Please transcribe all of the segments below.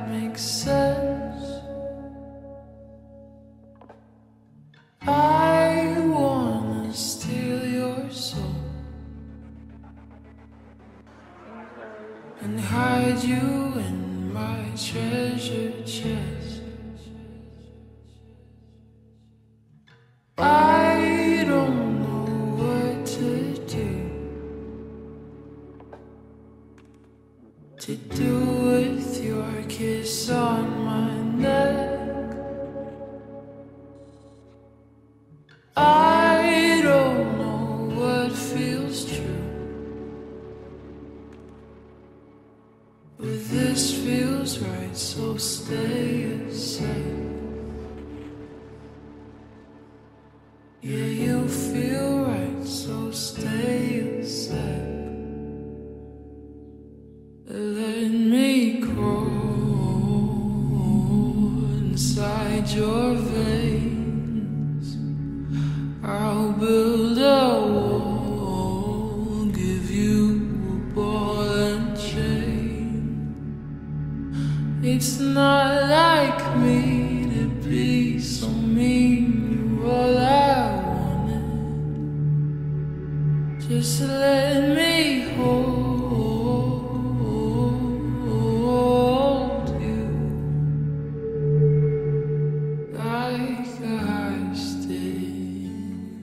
makes sense. I wanna steal your soul and hide you in my treasure chest. I don't know what to do with your kiss on my neck. I don't know what feels true, but this feels right, so stay a sec. Yeah, you feel right, so stay a sec. Let me crawl inside your veins. I'll build a wall, give you a ball and chain. It's not like me to be so mean. You're all I wanted. Just let me hold you like a hostage.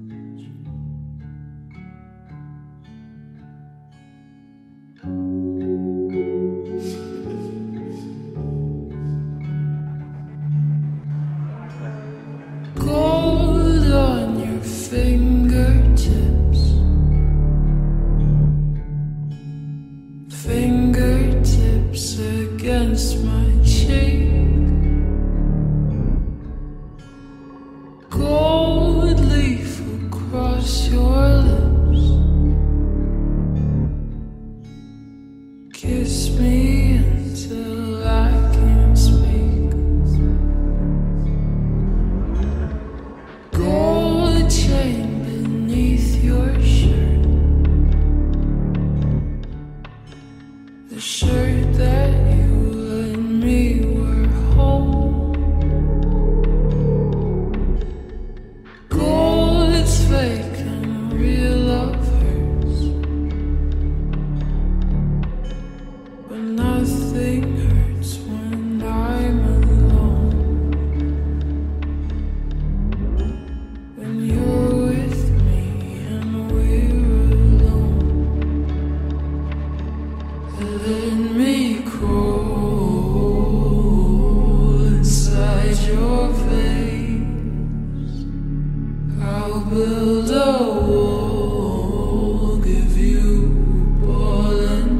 Gold on your fingertips, fingertips against my cheek. Gold leaf across your lips. Kiss me until I can't speak. Gold chain beneath your shirt, the shirt that you let me wear home. Gold, it's fake and real love hurts, but nothing hurts when I'm alone. When you're with me and we're alone. Let me crawl inside your veins. I'll build a wall, give you a ball and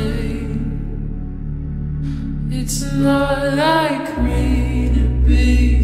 chain. It's not like me to be